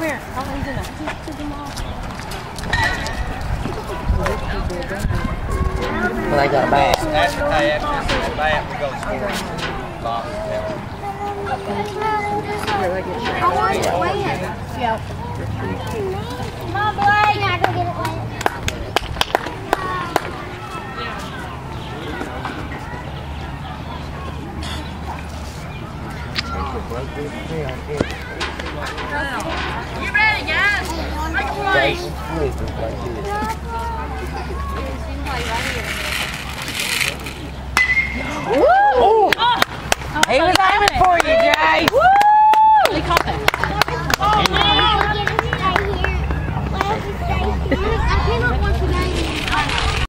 here. Oh, he's in there. Took him off. Well, they got a bag. After that bag, we go score. I want it wet. Yeah. Mom, Blake, I go get it wet. You ready, guys? Make a play. Woo!